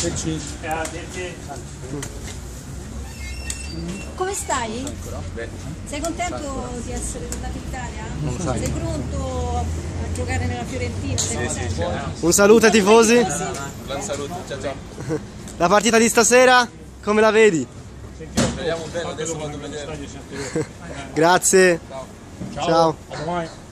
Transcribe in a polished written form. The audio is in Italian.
Come stai? Sei contento di essere tornato in Italia? Sei pronto a giocare nella Fiorentina? Un saluto ai tifosi. Un saluto, ciao ciao. La partita di stasera, come la vedi? Speriamo bene, adesso vado a vedere. Grazie. Ciao. Ciao. A domani.